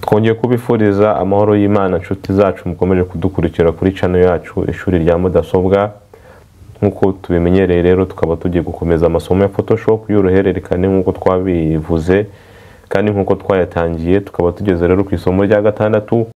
Twongeye kubifuriza amahoro y'Imana nshuti zacu mukomeje kudukurikira kuri channel yacu ishuri rya mudasobwa. Nkuko tubimenyereye rero tukaba tugiye gukomeza amasomo ya Photoshop y'uruhererekane nkuko twabivuze kandi nkuko twayatangiye. Tukaba tugeze rero ku isomo rya gatandatu.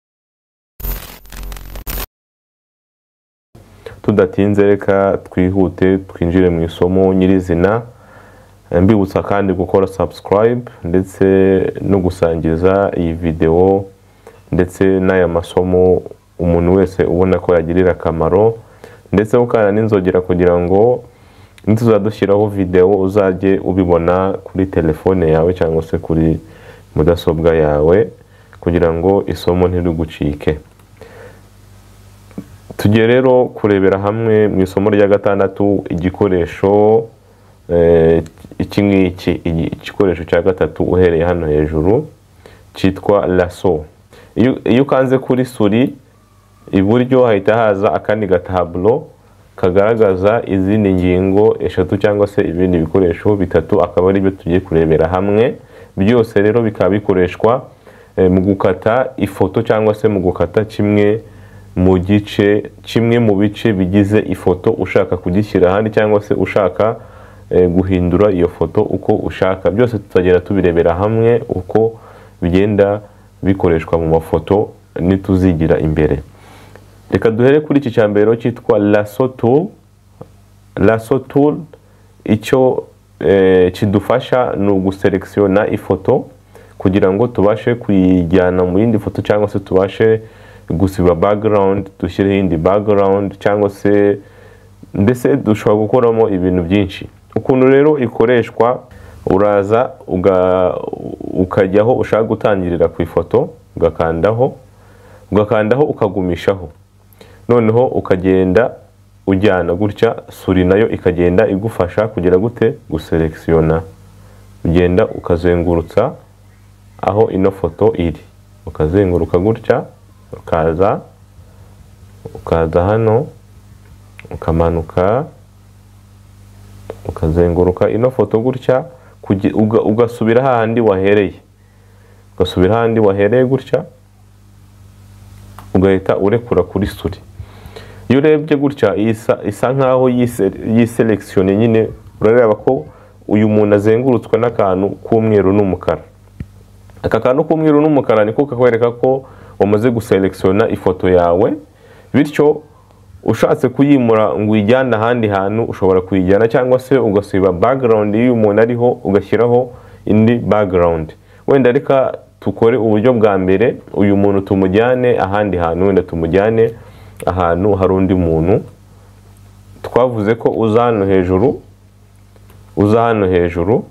Tudatinze reka twihute twinjire mu isomo nyirizina. Mbibutsa kandi gukora subscribe ndetse no gusangiza iyi video ndetse n'aya masomo umuntu wese ubona ko yagirira akamaro, ndetse ukana n'inzogera kugira ngo nituzadushyiraho video uzajye ubibona kuri telefone yawe cyangwa se kuri mudasobwa yawe kugira ngo isomo ntirigucike. Tugiye rero kurebera hamwe mu isomo rya gatandatu igikoresho igikoresho cya gatatu uhereye hano hejuru cyitwa lasso. Iyo ukanze kuri suri iburyo hahita haza akandi gatablo kagaragaza izindi ngingo eshatu cyangwa se ibindi bikoresho bitatu, akaba ari byo tugiye kurebera hamwe. Byose rero bikaba bikoreshwa mu gukata ifoto cyangwa se mu gukata kimwe mu bice bigize ifoto ushaka kugishyira ahandi cyangwa se ushaka guhindura iyo foto uko ushaka. Byose tutagera tubirebera hamwe uko bigenda bikoreshwa mu mafoto nituzigira imbere. Reka duhere kuri iki cyambere cyitwa lasso tool. Lasso tool icyo kidufasha ni uguselektiona ifoto kugira ngo tubashe kuyijyana mu yindi foto cyangwa se tubashe gusiba background, dushyire indi background cyangwa se mbese dushobora gukoramo ibintu byinshi. Ukuntu rero ikoreshwa, uraza ukajyaho ushaka gutangirira ku ifoto, ugakandaho ukagumishaho, noneho ukagenda ujyana gutya, suri nayo ikagenda igufasha kugira gute guselektiona. Ugenda ukazengurutsa aho ino foto iri, ukazenguruka gutya, ukaza hano, ukamanuka ukazenguruka ino foto gutya, ugasubira hahandi wahereye, gutya ugahita urekura kuri suri. Iyo urebye gutya isa nkaho yiselektione nyine, urareba ko uyu muntu azengurutswe n'akantu k'umweru n'umukara. Aka kantu k'umweru n'umukara niko kakwereka ko wamaze guselektiona ifoto yawe, bityo ushatse kuyimura ngo uyijyane ahandi hantu ushobora kuyijyana cyangwa se ugasiba background y'uyu muntu ariho ugashyiraho indi background. Wenda reka tukore uburyo bwa mbere, uyu muntu tumujyane ahandi hantu, wenda tumujyane ahantu hari undi muntu. Twavuze ko uza hano hejuru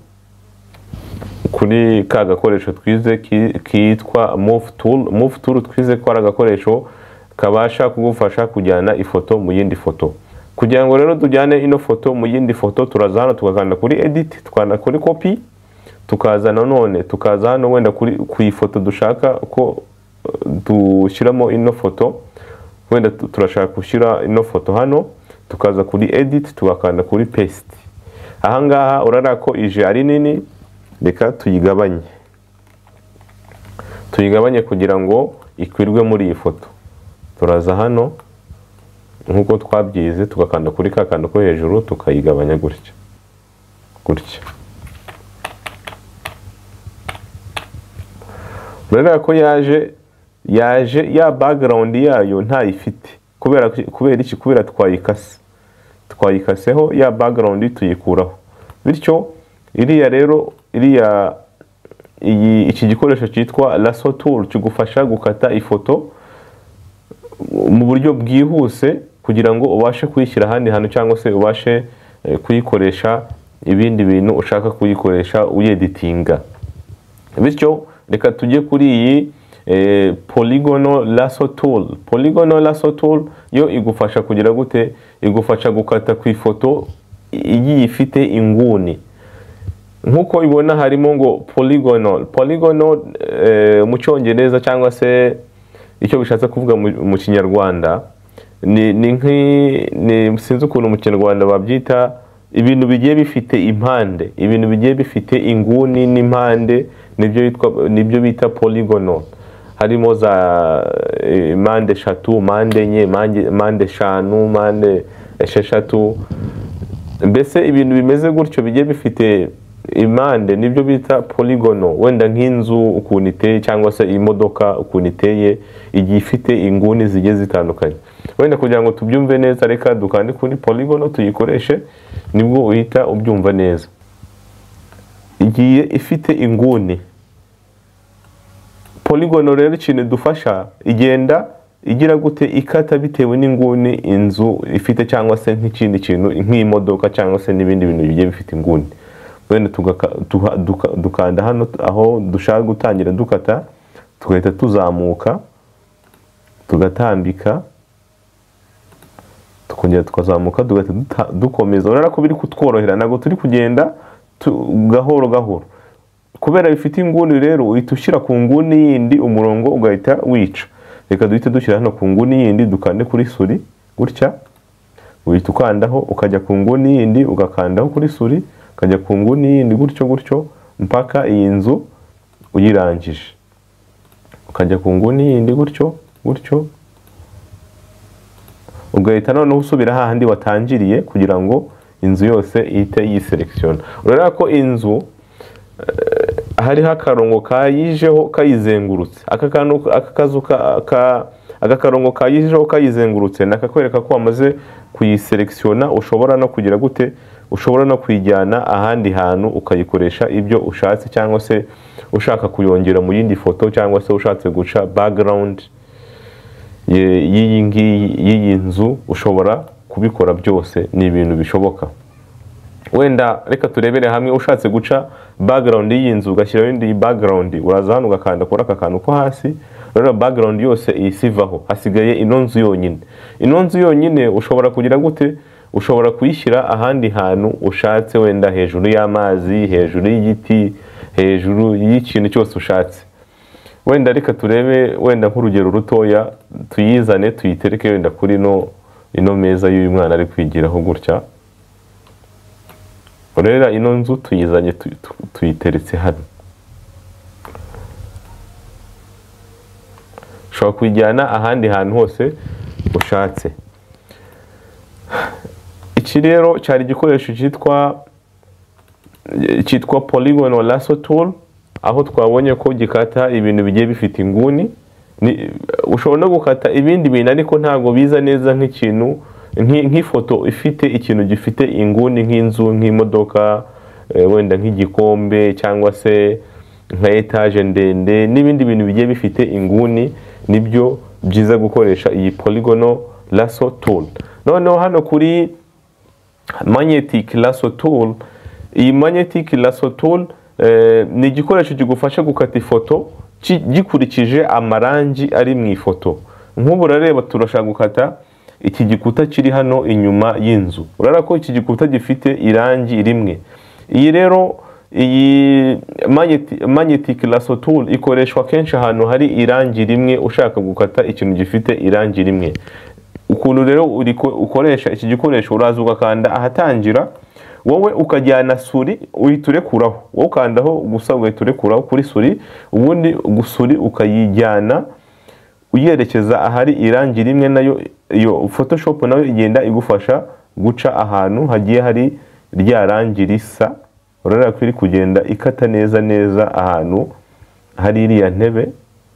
kuri ka gakoresho twize kitwa move tool. Twize ko ari agakoresho kabasha kugufasha kujyana ifoto mu yindi foto. Kugira ngo rero tujyane ino foto mu yindi foto, turaza hano tugakanda kuri edit, tukanda kuri copy, tukaza nanone tukaza hano wenda ku ifoto dushaka ko dushyiramo ino foto. Wenda turashaka gushyira ino foto hano, tukaza kuri edit tugakanda kuri paste. Ahangaha urarara ko ije ari nini, reka tuyigabanye kugira ngo ikwirwe muri iyi foto. Turaza hano nkuko twabyize, tugakanda kuri ka kantu ko hejuru tukayigabanya gutya. Urareba ko yaje ya background yayo ntayifite. Kubera twayikaseho ya background tuyikuraho. Bityo iki gikoresho cyitwa lasso tool kigufasha gukata ifoto mu buryo bwihuse kugira ngo ubashe kuyishyira ahandi hantu cyangwa se ubashe kuyikoresha ibindi bintu ushaka kuyikoresha uyeditinga. Bityo reka tujye kuri iyi polygonal lasso tool. Polygonal lasso tool yo igufasha kugira gute, igufasha gukata ku ifoto igiye ifite inguni. Nkuko ibona harimo ngo polygonal mu cyongereza cyangwa se icyo bishatse kuvuga mu kinyarwanda ni sinzi ukuntu mu kinyarwanda babyita, ibintu bigiye bifite impande, ibintu bigiye bifite inguni n'impande, nibyo bita polygonal. harimo za mpande eshatu, mpande enye, mpande eshanu, mpande esheshatu, mbese ibintu bimeze gutyo bigiye bifite impande nibyo bita polygono. Wenda nk'inzu ukuntu iteye cyangwa se imodoka ukuntu iteye igiye ifite inguni zigiye zitandukanye. Wenda kugira ngo tubyumve neza reka dukande kuri polygono tuyikoreshe, nibwo uhita ubyumva neza. Igiye ifite inguni. Polygono rero ikintu dufasha igenda igira gute ikata bitewe n'inguni inzu ifite cyangwa se nk'ikindi kintu nk'imodoka cyangwa se n'ibindi bintu bigiye bifite inguni. Wenda dukanda hano aho dushaka gutangira dukata, tugahita tuzamuka tugatambika, tukongera tukazamuka tugahita dukomeza. Urabona ko biri kutworohera, ntabwo turi kugenda gahoro gahoro kubera bifite inguni. Rero uhita ushyira ku nguni yindi umurongo ugahita wica. Reka duhite dushyira hano ku nguni yindi, dukande kuri suri gutya, uhita ukandaho ukajya ku nguni yindi ugakandaho kuri suri, ukajya ku nguni yindi gutyo gutyo mpaka iyi nzu uyirangije, ukajya ku nguni yindi gutyo gutyo, ugahita noneho usubira hahandi watangiriye kugira ngo inzu yose ihite yiselekshona. Urabona ko inzu hariho akarongo kayijeho kayizengurutse. Aka karongo kayijeho kayizengurutse nakakwereka ko wamaze kuyiselekshona. Ushobora no kugira gute, ushobora no kuyijyana ahandi hantu ukayikoresha ibyo ushatse, cyangwa se ushaka kuyongera mu yindi foto, cyangwa se ushatse guca background y'iyi nzu, ushobora kubikora byose, ni ibintu bishoboka. Wenda reka turebere hamwe. Ushatse guca background y'iyi nzu ugashyiraho indi background, uraza hano ugakanda kuri aka kantu ko hasi. Rero background yose isivaho, hasigaye ino nzu yonyine. Ino nzu yonyine ushobora kugira gute, ushobora kuyishyira ahandi hantu ushatse, wenda hejuru y'amazi, hejuru y'igiti, hejuru y'ikintu cyose ushatse. Wenda reka turebe wenda nk'urugero rutoya, tuyizane tuyitereke wenda kuri ino meza y'uyu mwana ari kwigiraho gutya. Rero ino nzu tuyizanye tuyiteretse hano. Ushobora kuyijyana ahandi hantu hose ushatse. Iki rero cyari igikoresho cyitwa polygonal lasso tool, aho twabonye ko gikata ibintu bigiye bifite inguni. Ushobora no gukata ibindi bintu ariko ntabwo biza neza nk'ikintu nk'ifoto ifite ikintu gifite inguni, nk'inzu, nk'imodoka, wenda nk'igikombe cyangwa se nka etage ndende n'ibindi bintu bigiye bifite inguni. Nibyo byiza gukoresha iyi polygonal lasso tool. Noneho hano kuri magnetic lasso tool, iyi magnetic lasso tool ni igikoresho kigufasha gukata ifoto gikurikije amarangi ari mu ifoto. Nk'ubu urareba turashaka gukata iki gikuta kiri hano inyuma y'inzu. Urabona ko iki gikuta gifite irangi rimwe. Iyi rero iyi magnetic lasso tool ikoreshwa kenshi ahantu hari irangi rimwe, ushaka gukata ikintu gifite irangi rimwe. Ukuntu rero ukoresha iki gikoresho, uraza ugakanda ahatangira, wowe ukajyana suri uhita urekuraho, wowe ukandaho gusa ugahita urekuraho kuri suri, ubundi gusuri ukayijyana uyerekeza ahari irangi rimwe. Nayo iyo Photoshop nayo igenda igufasha guca ahantu hagiye hari rya rangi risa. Urabona ko iri kugenda ikata neza neza ahantu hari iriya ntebe.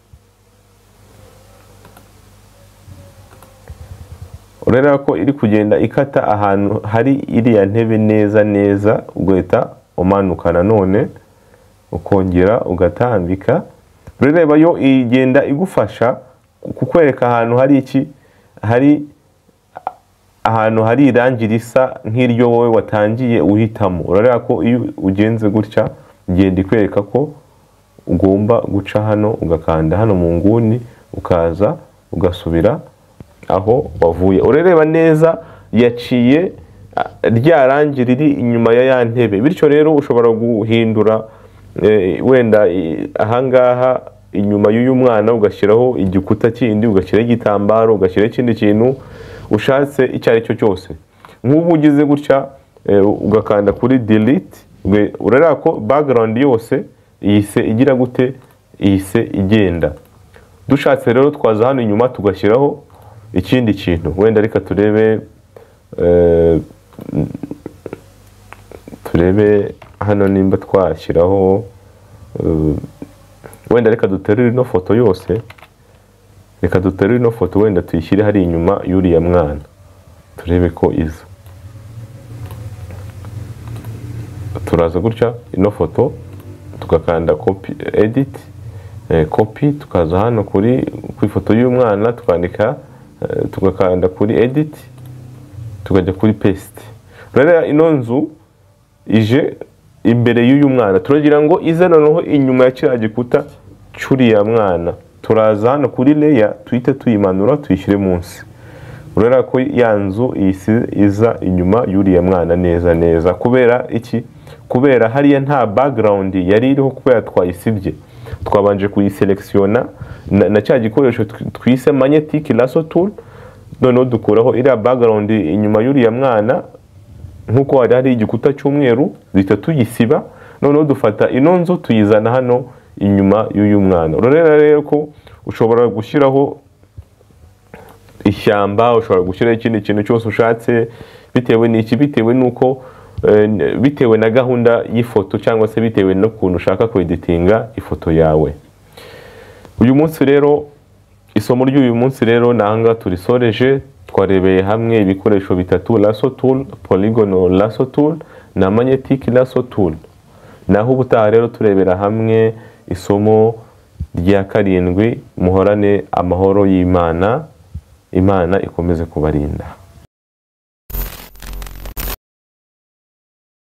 Urabona ko iri kugenda ikata ahantu hari iriya ntebe neza neza, ugahita umanuka nanone ukongera ugatambika. Urareba yo igenda igufasha kukwereka ahantu hari iki, hari ahantu hari irangi risa nk'iryo wowe watangiye uhitamo. Urareba ko iyo ugenze gutya igenda ikwereka ko ugomba guca hano, ugakanda hano mu nguni, ukaza ugasubira aho wavuye. Urareba neza yaciye rya rangi riri inyuma ya ntebe. Bityo rero ushobora guhindura wenda ahangaha inyuma y'uyu mwana ugashyiraho igikuta kindi, ugashyiraho igitambaro, ugashyiraho ikindi kintu ushatse icyo ari cyo cyose. Nk'ubu ugize gutya ugakanda kuri delete, urareba ko background yose ihise igira gute, ihise igenda. dushatse rero twaza hano inyuma tugashyiraho ikindi kintu. Wenda reka turebe hano nimba twashyiraho wenda reka duterure ino foto yose, reka duterure ino foto wenda tuyishyire hari inyuma y'uriya mwana turebe ko iza. Turaza gutya ino foto tugakanda copy edit, copy, tukaza hano kuri ifoto y'umwana tukandika, tugakanda kuri edit, tukajya kuri paste. Rero ino nzu ije imbere y'uyu mwana, turagira ngo ize noneho inyuma ya kiriya gikuta cy'uriya mwana. Turaza hano kuri layer tuhite tuyimanura tuyishyire munsi. Urera ko ya nzu iza inyuma y'uriya mwana neza neza. Kubera iki? Kubera hariya nta background yari iriho, kubera twayisibye. Twabanje kuyiselektiona na cya gikoresho twise magnetic lasso tool, noneho dukuraho iriya background inyuma y'uriya mwana nkuko hari igikuta cy'umweru, zita tuyisiba, noneho dufata ino nzu tuyizana hano inyuma y'uyu mwana. Rero ko ushobora gushyiraho ishyamba, ushobora gushyiraho ikindi kintu cyose ushatse, bitewe n'iki, bitewe nuko bitewe na gahunda y'ifoto cyangwa se bitewe n'ukuntu ushaka kweditinga ifoto yawe. Uyu munsi rero, isomo ry'uyu munsi rero nanga turisoreje. Twarebeye hamwe ibikoresho bitatu: lasso tool, polygonal lasso tool na magnetic lasso tool. Naho ubutaha rero turebera hamwe isomo rya 7. Muhorane amahoro y'Imana. Imana ikomeze kubarinda.